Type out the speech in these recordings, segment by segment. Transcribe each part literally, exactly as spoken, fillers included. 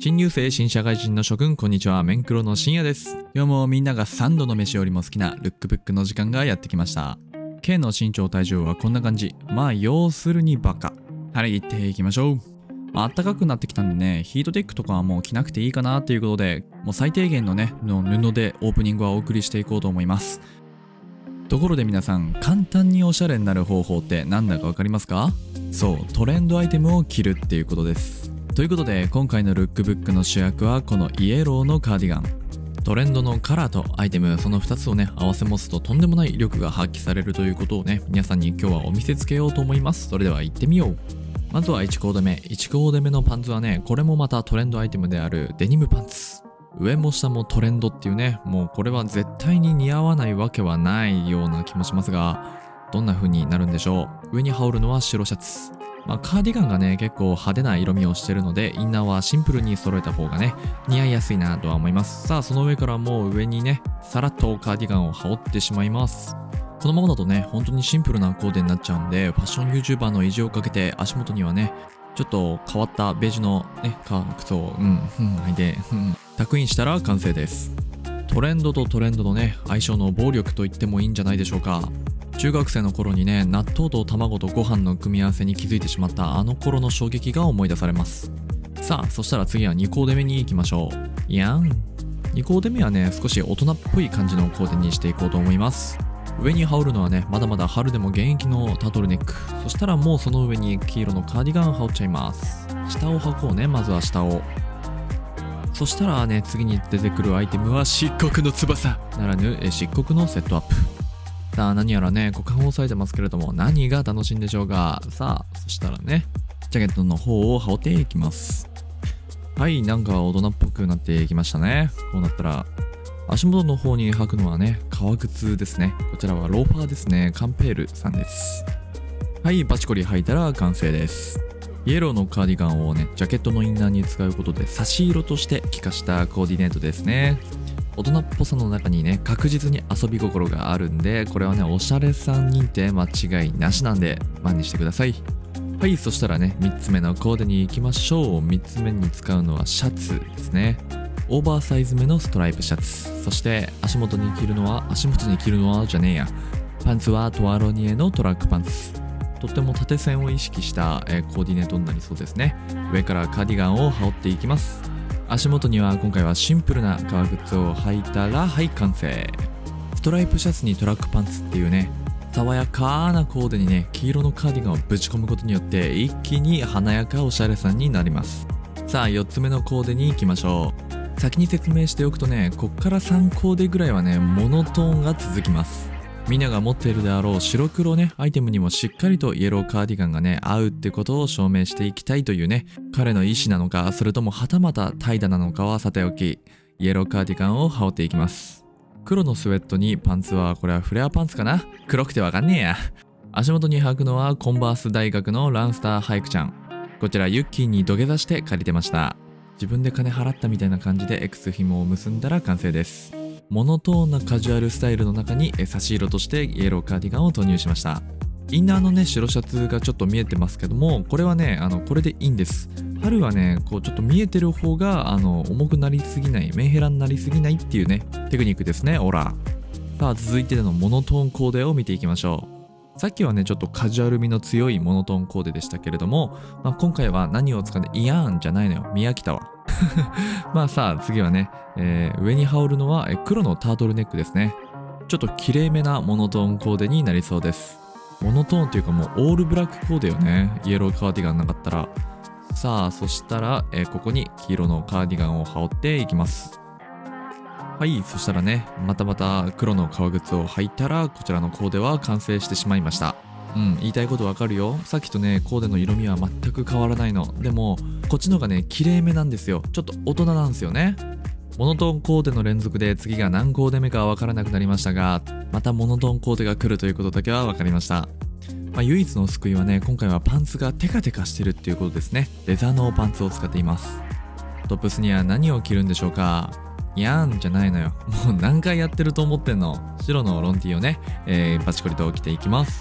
新入生新社会人の諸君、こんにちは。メンクロの深夜です。今日もみんながさんどの飯よりも好きなルックブックの時間がやってきました。K の身長体重はこんな感じ。まあ要するにバカ。はい、行っていきましょう。あったかくなってきたんでね、ヒートテックとかはもう着なくていいかなということで、もう最低限のね、の布でオープニングはお送りしていこうと思います。ところで皆さん、簡単におしゃれになる方法って何だかわかりますか？そう、トレンドアイテムを着るっていうことです。ということで、今回のルックブックの主役はこのイエローのカーディガン。トレンドのカラーとアイテム、そのふたつをね、合わせ持つととんでもない威力が発揮されるということをね、皆さんに今日はお見せつけようと思います。それでは行ってみよう。まずはいちコーデ目。いちコーデ目のパンツはね、これもまたトレンドアイテムであるデニムパンツ。上も下もトレンドっていうね、もうこれは絶対に似合わないわけはないような気もしますが、どんな風になるんでしょう。上に羽織るのは白シャツ。まあ、カーディガンがね、結構派手な色味をしてるので、インナーはシンプルに揃えた方がね、似合いやすいなとは思います。さあ、その上からもう上にね、さらっとカーディガンを羽織ってしまいます。このままだとね、本当にシンプルなコーデになっちゃうんで、ファッション YouTuber の意地をかけて足元にはね、ちょっと変わったベージュのね、靴を、うん、うん、履いて、うん、タクインしたら完成です。トレンドとトレンドのね、相性の暴力と言ってもいいんじゃないでしょうか。中学生の頃にね、納豆と卵とご飯の組み合わせに気づいてしまったあの頃の衝撃が思い出されます。さあ、そしたら次はにコーデ目に行きましょう。いやん。にコーデ目はね、少し大人っぽい感じのコーデにしていこうと思います。上に羽織るのはね、まだまだ春でも現役のタートルネック。そしたらもうその上に黄色のカーディガンを羽織っちゃいます。下を履こうね、まずは下を。そしたらね、次に出てくるアイテムは漆黒の翼ならぬ漆黒のセットアップ。さあ、何やらね、股間を押さえてますけれども、何が楽しいんでしょうか。さあ、そしたらね、ジャケットの方を羽織っていきます。はい、なんか大人っぽくなっていきましたね。こうなったら、足元の方に履くのはね、革靴ですね。こちらはローファーですね。カンペールさんです。はい、バチコリ履いたら完成です。イエローのカーディガンをね、ジャケットのインナーに使うことで差し色として着かしたコーディネートですね。大人っぽさの中にね、確実に遊び心があるんで、これはね、おしゃれさん認定間違いなしなんで、真似してください。はい、そしたらね、みっつめのコーデに行きましょう。みっつめに使うのはシャツですね。オーバーサイズめのストライプシャツ。そして足元に着るのは、足元に着るのはじゃねえや。パンツはトワロニエのトラックパンツ。とっても縦線を意識した、えー、コーディネートになりそうですね。上からカーディガンを羽織っていきます。足元には今回はシンプルな革靴を履いたら、はい、完成。ストライプシャツにトラックパンツっていうね、爽やかなコーデにね、黄色のカーディガンをぶち込むことによって一気に華やかおしゃれさんになります。さあ、よっつめのコーデに行きましょう。先に説明しておくとね、こっからさんコーデぐらいはね、モノトーンが続きます。みんなが持っているであろう白黒ね、アイテムにもしっかりとイエローカーディガンがね、合うってことを証明していきたいというね、彼の意思なのか、それともはたまた怠惰なのかはさておき、イエローカーディガンを羽織っていきます。黒のスウェットにパンツは、これはフレアパンツかな？黒くてわかんねえや。足元に履くのはコンバース大学のランスターハイクちゃん。こちらユッキーに土下座して借りてました。自分で金払ったみたいな感じで X 紐を結んだら完成です。モノトーンなカジュアルスタイルの中に差し色としてイエローカーディガンを投入しました。インナーのね、白シャツがちょっと見えてますけども、これはね、あの、これでいいんです。春はね、こうちょっと見えてる方が、あの、重くなりすぎない、メンヘラになりすぎないっていうね、テクニックですね、オラ。さあ、続いてのモノトーンコーデを見ていきましょう。さっきはね、ちょっとカジュアル味の強いモノトーンコーデでしたけれども、まあ、今回は何を使って、いやーんじゃないのよ、見飽きたわ。まあさあ、次はね、えー、上に羽織るのは黒のタートルネックですね。ちょっと綺麗めなモノトーンコーデになりそうです。モノトーンっていうかもうオールブラックコーデよね。イエローカーディガンなかったら。さあ、そしたら、えー、ここに黄色のカーディガンを羽織っていきます。はい、そしたらね、またまた黒の革靴を履いたら、こちらのコーデは完成してしまいました。うん、言いたいことわかるよ。さっきとね、コーデの色味は全く変わらないの。でも、こっちの方がね、綺麗めなんですよ。ちょっと大人なんですよね。モノトーンコーデの連続で次が何コーデ目かわからなくなりましたが、またモノトーンコーデが来るということだけはわかりました。まあ、唯一の救いはね、今回はパンツがテカテカしてるっていうことですね。レザーのパンツを使っています。トップスには何を着るんでしょうか？いやーんじゃないのよ。もう何回やってると思ってんの。白のロンティーをね、えー、バチコリと着ていきます。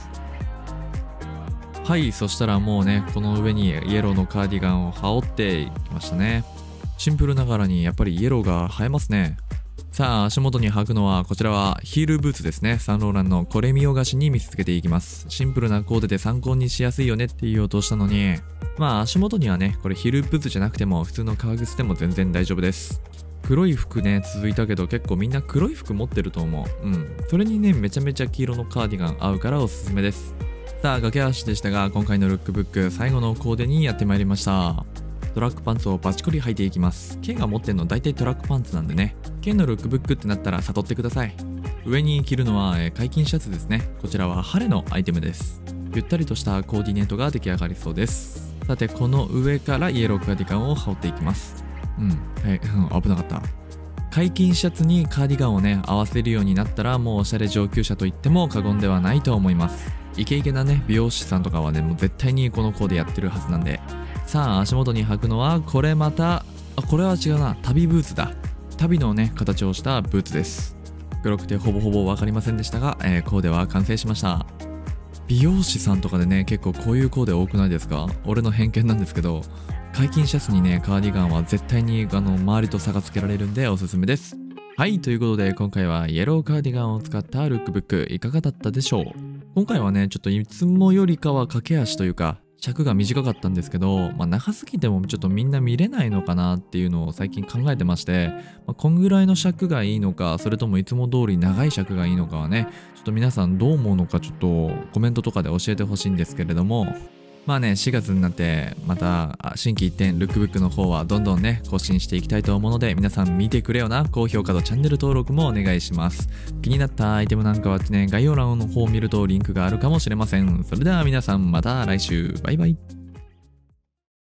はい、そしたらもうね、この上にイエローのカーディガンを羽織っていきましたね。 シンプルながらにやっぱりイエローが映えますね。さあ足元に履くのはこちらはヒールブーツですね。サンローランのこれ見よがしに見せつけていきます。シンプルなコーデで参考にしやすいよねって言おうとしたのに、まあ足元にはねこれヒールブーツじゃなくても普通の革靴でも全然大丈夫です。黒い服ね続いたけど結構みんな黒い服持ってると思う。うんそれにねめちゃめちゃ黄色のカーディガン合うからおすすめです。さあ駆け足でしたが今回のルックブック最後のコーデにやってまいりました。トラックパンツをバチコリ履いていきます。K が持ってんの大体トラックパンツなんでね K のルックブックってなったら悟ってください。上に着るのは、えー、解禁シャツですね。こちらは晴れのアイテムです。ゆったりとしたコーディネートが出来上がりそうです。さてこの上からイエローカーディガンを羽織っていきます。うんはい、うん、危なかった。解禁シャツにカーディガンをね合わせるようになったらもうおしゃれ上級者と言っても過言ではないと思います。イケイケなね美容師さんとかはねもう絶対にこのコーデやってるはずなんで。さあ足元に履くのはこれまたあこれは違うな旅ブーツだ。旅のね形をしたブーツです。黒くてほぼほぼ分かりませんでしたが、えー、コーデは完成しました。美容師さんとかでね結構こういうコーデ多くないですか？俺の偏見なんですけど解禁シャツにねカーディガンは絶対にあの周りと差がつけられるんでおすすめです。はいということで今回はイエローカーディガンを使ったルックブックいかがだったでしょう？今回はねちょっといつもよりかは駆け足というか尺が短かったんですけど、まあ、長すぎてもちょっとみんな見れないのかなっていうのを最近考えてまして、まあ、こんぐらいの尺がいいのかそれともいつも通り長い尺がいいのかはねちょっと皆さんどう思うのかちょっとコメントとかで教えてほしいんですけれども、まあねしがつになってまた新規一点ルックブックの方はどんどんね更新していきたいと思うので皆さん見てくれよな。高評価とチャンネル登録もお願いします。気になったアイテムなんかはね概要欄の方を見るとリンクがあるかもしれません。それでは皆さんまた来週バイバイ。